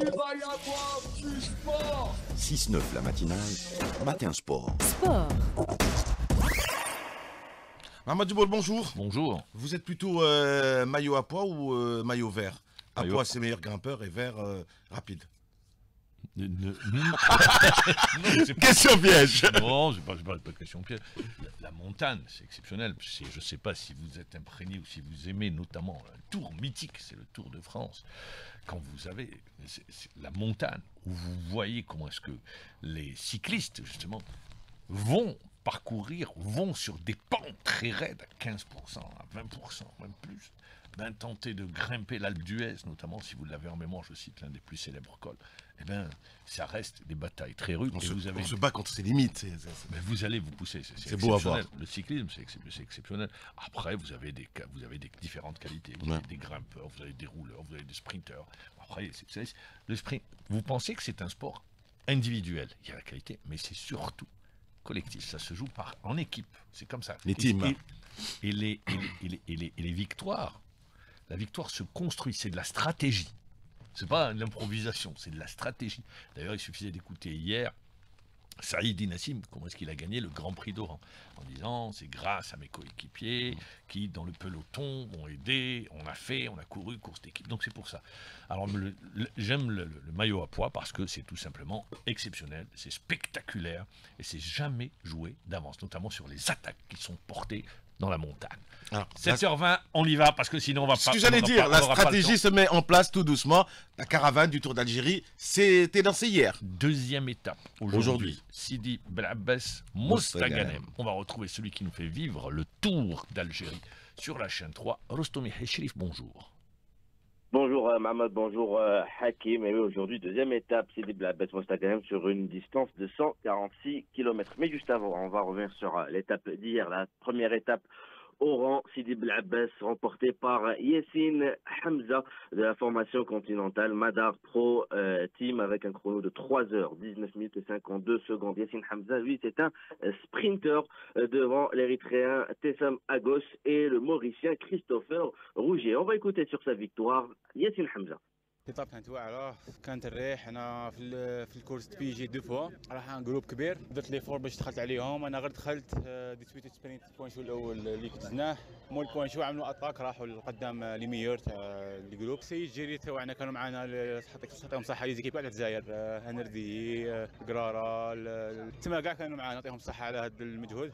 Il va y avoir du sport. 6-9 la matinale, matin sport. Sport. Mamadou Djibril, bonjour. Bonjour. Vous êtes plutôt maillot à pois ou maillot vert? À Maillot. pois, c'est meilleur grimpeur et vert rapide. Non, c'est pas... Question piège. Non, c'est pas de question piège. La montagne, c'est exceptionnel. Je ne sais pas si vous êtes imprégné ou si vous aimez notamment un tour mythique, c'est le Tour de France. Quand vous avez c'est la montagne, où vous voyez comment est-ce que les cyclistes, justement, vont parcourir, vont sur des pentes très raides, à 15%, à 20%, même plus, tenter de grimper l'Alpe d'Huez, notamment si vous l'avez en mémoire, je cite l'un des plus célèbres cols, eh bien, ça reste des batailles très rudes. On Et se bat contre ses limites. mais vous allez vous pousser, c'est beau à exceptionnel. voir. Le cyclisme, c'est exceptionnel. Après, vous avez des différentes qualités. Vous Ouais. avez des grimpeurs, vous avez des rouleurs, vous avez des sprinteurs. Après, le sprint, vous pensez que c'est un sport individuel. Il y a la qualité, mais c'est surtout collectif. Ça se joue en équipe. C'est comme ça. Les teams. Et les victoires, la victoire se construit, c'est de la stratégie. C'est pas de l'improvisation, c'est de la stratégie. D'ailleurs, il suffisait d'écouter hier Saïd Nassim, comment est-ce qu'il a gagné le Grand Prix d'Oran, en disant c'est grâce à mes coéquipiers qui, dans le peloton, m'ont aidé, on a couru, course d'équipe. Donc c'est pour ça. Alors j'aime le maillot à pois parce que c'est tout simplement exceptionnel, c'est spectaculaire et c'est jamais joué d'avance, notamment sur les attaques qui sont portées dans la montagne. Alors, 7h20, on y va parce que sinon on va pas. ce que j'allais dire, la stratégie se met en place tout doucement. La caravane du Tour d'Algérie, c'était lancé hier. Deuxième étape aujourd'hui. Sidi Belabès Mostaganem. On va retrouver celui qui nous fait vivre le Tour d'Algérie sur la chaîne 3. Rostomi Hechrif, bonjour. Bonjour Mohamed, bonjour Hakim. Et oui, aujourd'hui, deuxième étape, Sidi Belabès Mostaganem sur une distance de 146 km. Mais juste avant, on va revenir sur l'étape d'hier, la première étape. Oran, Sidi Belabès, remporté par Yassine Hamza de la formation continentale Madar Pro Team avec un chrono de 3h19 minutes et 52 secondes. Yassine Hamza, lui, c'est un sprinter devant l'Érythréen Tessam Agos et le Mauricien Christopher Rougier. On va écouter sur sa victoire Yassine Hamza. الإطار كانت واعرة كانت الريح أنا في الكورس بي جي دو فوا راح ان جروب كبير درت لي فور باش دخلت عليهم أنا غير دخلت ديسبيتي سبرينت بوانشو الأول اللي كدزناه مول بوانشو عملوا أتاك راحوا لقدام لي ميور تاع الجروب سي جيري تاعنا كانوا معنا تعطيهم صحة لي زيكيب كاع الجزائر هنردي قرارة تما كاع كانوا معنا نعطيهم الصحة على هذا المجهود.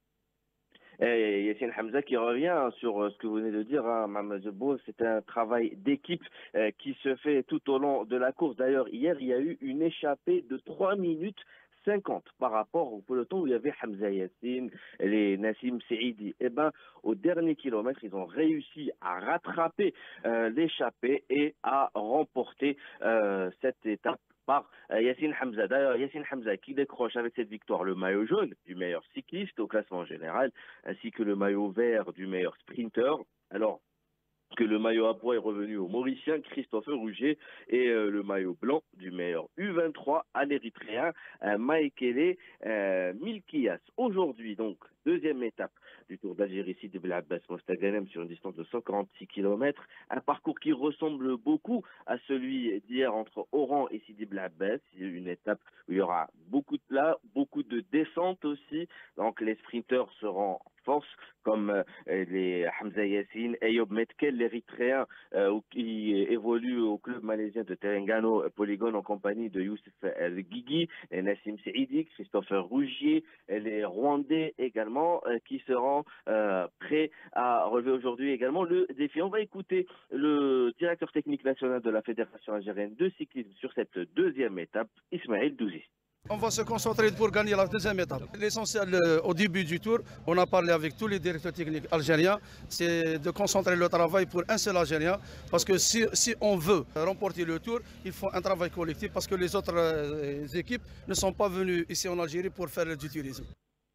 Yassine Hamza qui revient sur ce que vous venez de dire, hein, Mohamed Djibril, c'est un travail d'équipe qui se fait tout au long de la course. D'ailleurs, hier, il y a eu une échappée de 3 minutes 50 par rapport au peloton où il y avait Hamza Yassine, les Nassim Saidi. Eh ben, au dernier kilomètre, ils ont réussi à rattraper l'échappée et à remporter cette étape par Yassine Hamza. D'ailleurs, Yassine Hamza qui décroche avec cette victoire le maillot jaune du meilleur cycliste au classement général, ainsi que le maillot vert du meilleur sprinter. Alors que le maillot à pois est revenu au Mauricien Christopher Rougier et le maillot blanc du meilleur U23 à l'Érythréen Maekele Milkias. Aujourd'hui, donc, deuxième étape du Tour d'Algérie, Sidi Belabès Mostaganem sur une distance de 146 km. Un parcours qui ressemble beaucoup à celui d'hier entre Oran et Sidi Belabès. Une étape où il y aura beaucoup de plats, beaucoup de descentes aussi. Donc les sprinteurs seront en force comme les Hamza Yassine, Ayoub Metkel, l'Érythréen qui évolue au club malaisien de Terengganu Polygone en compagnie de Youssef El Guigui, et Nassim Saidi, Christopher Rougier, et les Rwandais également qui seront prêts à relever aujourd'hui également le défi. On va écouter le directeur technique national de la Fédération algérienne de cyclisme sur cette deuxième étape, Ismaël Douzi. On va se concentrer pour gagner la deuxième étape. L'essentiel au début du tour, on a parlé avec tous les directeurs techniques algériens, c'est de concentrer le travail pour un seul Algérien. Parce que si on veut remporter le tour, il faut un travail collectif parce que les autres équipes ne sont pas venues ici en Algérie pour faire du tourisme.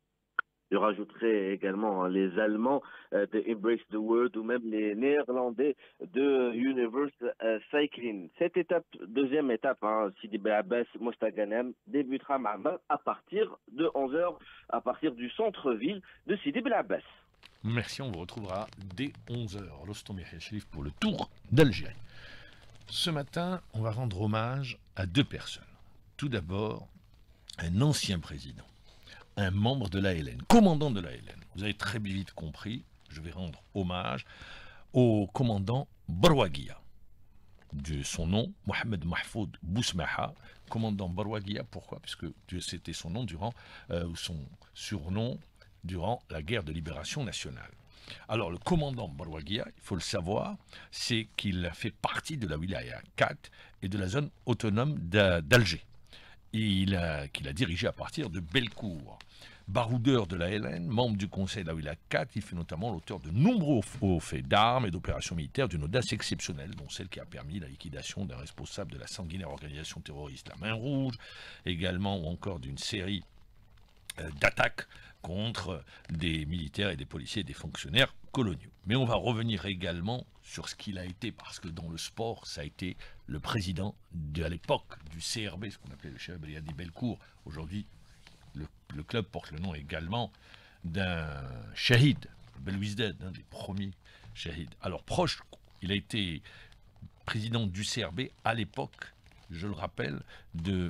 Je rajouterai également les Allemands de Embrace the World ou même les Néerlandais de Universe Cycling. Cette étape, deuxième étape, Sidi Belabès Mostaganem, débutera à partir de 11h, à partir du centre-ville de Sidi Belabès. Merci, on vous retrouvera dès 11h. Rostomi Hechrif pour le Tour d'Algérie. Ce matin, on va rendre hommage à deux personnes. Tout d'abord, un ancien président, un membre de l'ALN, commandant de l'ALN. Vous avez très vite compris, je vais rendre hommage au commandant Barwaguia. De son nom, Mohamed Mahfoud Bousmaha, commandant Barwaguia. Pourquoi? Puisque c'était son nom son surnom durant la guerre de libération nationale. Alors, le commandant Barwaguia, il faut le savoir, c'est qu'il a fait partie de la wilaya 4 et de la zone autonome d'Alger. Qu'il a dirigé à partir de Bellecour. Baroudeur de la LN, membre du conseil de la wilaya 4, il fut notamment l'auteur de nombreux hauts faits d'armes et d'opérations militaires d'une audace exceptionnelle, dont celle qui a permis la liquidation d'un responsable de la sanguinaire organisation terroriste La Main Rouge, également ou encore d'une série d'attaques contre des militaires et des policiers et des fonctionnaires coloniaux. Mais on va revenir également sur ce qu'il a été, parce que dans le sport, ça a été le président à l'époque du CRB, ce qu'on appelait le Cheb Briadi Bellecour. Aujourd'hui, le club porte le nom également d'un shahid, Belouizdad, un des premiers shahids. Alors proche, il a été président du CRB à l'époque, je le rappelle, de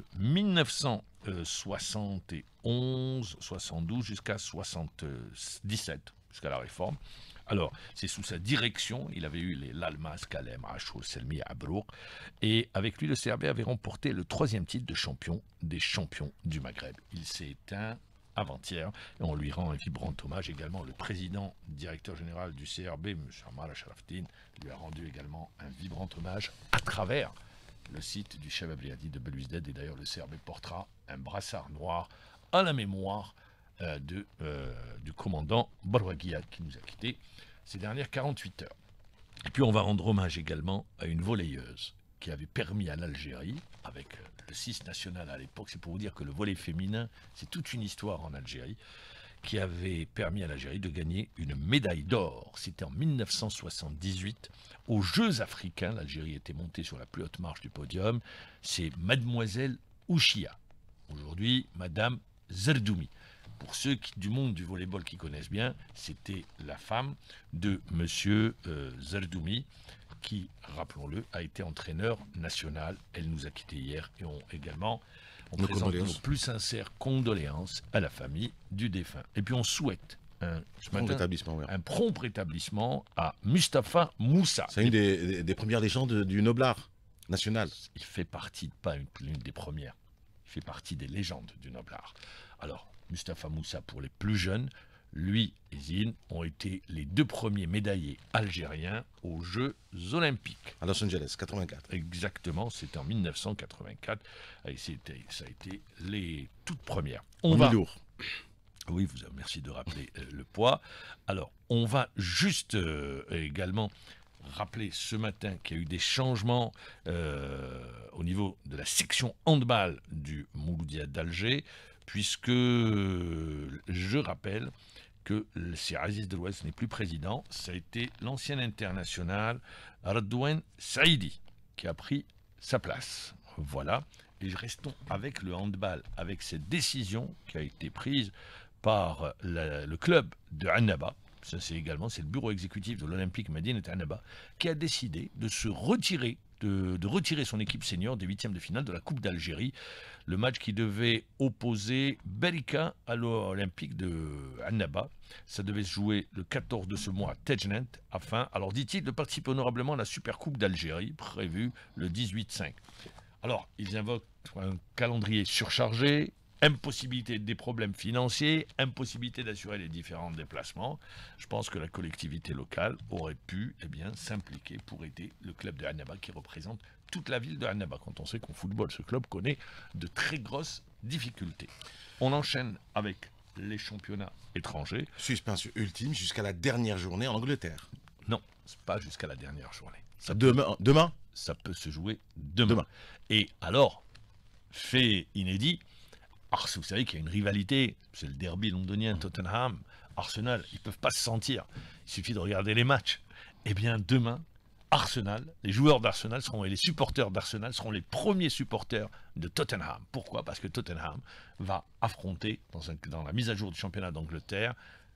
1971, 72 jusqu'à 77, jusqu'à la réforme. Alors, c'est sous sa direction, il avait eu l'Almas, Kalem, Achour, Selmi, Abrouk, et avec lui, le CRB avait remporté le 3e titre de champion des champions du Maghreb. Il s'est éteint avant-hier, et on lui rend un vibrant hommage. Également, le président, directeur général du CRB, M. Amar Sharaftine, lui a rendu également un vibrant hommage à travers le site du Cheb Briadi de Belouizdad, et d'ailleurs, le CRB portera un brassard noir à la mémoire du commandant Barwaguia qui nous a quittés ces dernières 48 heures. Et puis on va rendre hommage également à une volleyeuse qui avait permis à l'Algérie, avec le 6 national à l'époque, c'est pour vous dire que le volley féminin, c'est toute une histoire en Algérie, qui avait permis à l'Algérie de gagner une médaille d'or. C'était en 1978, aux Jeux africains, l'Algérie était montée sur la plus haute marche du podium, c'est Mademoiselle Ouchia, aujourd'hui Madame Zerdoumi. Pour ceux du monde du volleyball qui connaissent bien, c'était la femme de Monsieur Zerdoumi, qui, rappelons-le, a été entraîneur national. Elle nous a quittés hier et on présente nos plus sincères condoléances à la famille du défunt. Et puis on souhaite un prompt rétablissement à Mustapha Moussa. C'est une des premières légendes du Noblard national. Il fait partie, pas l'une des premières, il fait partie des légendes du Noblard. Alors, Mustapha Moussa, pour les plus jeunes, lui et Zine ont été les deux premiers médaillés algériens aux Jeux Olympiques. À Los Angeles, 84. Exactement, c'était en 1984. Et ça a été les toutes premières. Lourd. Oui, merci de rappeler le poids. Alors, on va juste également rappeler ce matin qu'il y a eu des changements au niveau de la section handball du Mouloudia d'Alger, puisque je rappelle que si Aziz Delouez n'est plus président, ça a été l'ancien international Radouane Saïdi qui a pris sa place. Voilà, et restons avec le handball, avec cette décision qui a été prise par le club de Annaba. Ça, c'est le bureau exécutif de l'Olympique Médine et Annaba qui a décidé de se retirer, de retirer son équipe senior des 8e de finale de la Coupe d'Algérie. Le match qui devait opposer Berika à l'Olympique de Annaba. Ça devait se jouer le 14 de ce mois à Tejnent, afin, alors dit-il, de participer honorablement à la Super Coupe d'Algérie, prévue le 18-5. Alors, ils invoquent un calendrier surchargé, impossibilité des problèmes financiers, impossibilité d'assurer les différents déplacements. Je pense que la collectivité locale aurait pu s'impliquer pour aider le club de Annaba qui représente toute la ville de Annaba, quand on sait qu'en football, ce club connaît de très grosses difficultés. On enchaîne avec les championnats étrangers. Suspension ultime jusqu'à la dernière journée en Angleterre. Non, c'est pas jusqu'à la dernière journée. Demain Ça peut se jouer demain. Et alors, fait inédit, vous savez qu'il y a une rivalité, c'est le derby londonien, Tottenham, Arsenal, ils ne peuvent pas se sentir. Il suffit de regarder les matchs. Eh bien, demain, Arsenal, les joueurs d'Arsenal et les supporters d'Arsenal seront les premiers supporters de Tottenham. Pourquoi? Parce que Tottenham va affronter, dans la mise à jour du championnat d'Angleterre,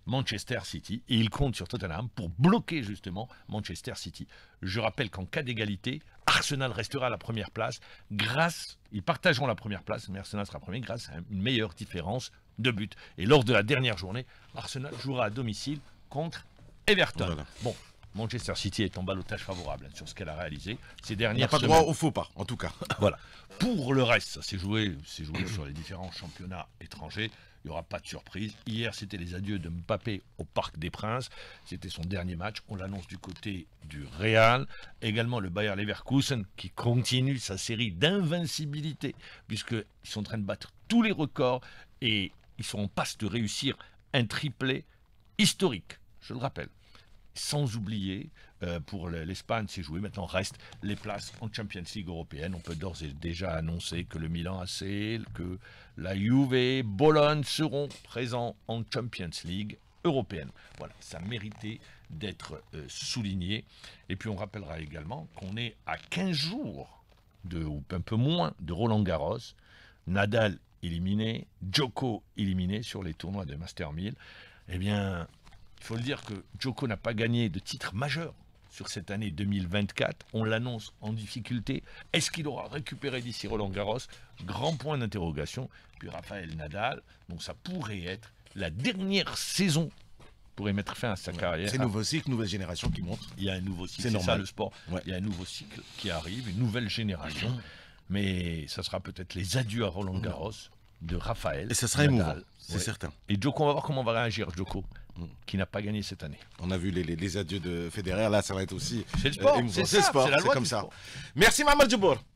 Manchester City et il compte sur Tottenham pour bloquer justement Manchester City. Je rappelle qu'en cas d'égalité, Arsenal restera à la première place ils partageront la première place, mais Arsenal sera premier grâce à une meilleure différence de but. Et lors de la dernière journée, Arsenal jouera à domicile contre Everton. Voilà. Bon, Manchester City est en ballottage favorable sur ce qu'elle a réalisé ces Il n'y dernières a pas semaines. droit au faux pas, en tout cas. Voilà. Pour le reste, ça s'est joué sur les différents championnats étrangers. Il n'y aura pas de surprise. Hier, c'était les adieux de Mbappé au Parc des Princes. C'était son dernier match. On l'annonce du côté du Real. Également le Bayer Leverkusen qui continue sa série d'invincibilité puisqu'ils sont en train de battre tous les records et ils sont en passe de réussir un triplé historique, je le rappelle. Sans oublier, pour l'Espagne, c'est joué. Maintenant, reste les places en Champions League européenne. On peut d'ores et déjà annoncer que le Milan AC, que la Juve, Bologne seront présents en Champions League européenne. Voilà, ça méritait d'être souligné. Et puis, on rappellera également qu'on est à 15 jours, ou un peu moins, de Roland Garros. Nadal éliminé, Djoko éliminé sur les tournois de Master 1000. Eh bien, il faut le dire que Djoko n'a pas gagné de titre majeur sur cette année 2024. On l'annonce en difficulté. Est-ce qu'il aura récupéré d'ici Roland Garros? Grand point d'interrogation. Puis Rafael Nadal. Donc ça pourrait être la dernière saison. Pourrait mettre fin à sa carrière. C'est nouveau cycle, nouvelle génération qui monte. Il y a un nouveau cycle. C'est C'est normal. ça le sport. Ouais. Il y a un nouveau cycle qui arrive, une nouvelle génération. Mais ça sera peut-être les adieux à Roland Garros de Rafael. Et ça sera Nadal. émouvant, c'est Ouais. certain. Et Djoko, on va voir comment va réagir Djoko, qui n'a pas gagné cette année. On a vu les adieux de Federer, là ça va être aussi C'est le sport, émouvant. c'est C'est le ça, sport, c'est la c'est loi comme du ça. sport. Merci Mamadou Djibour.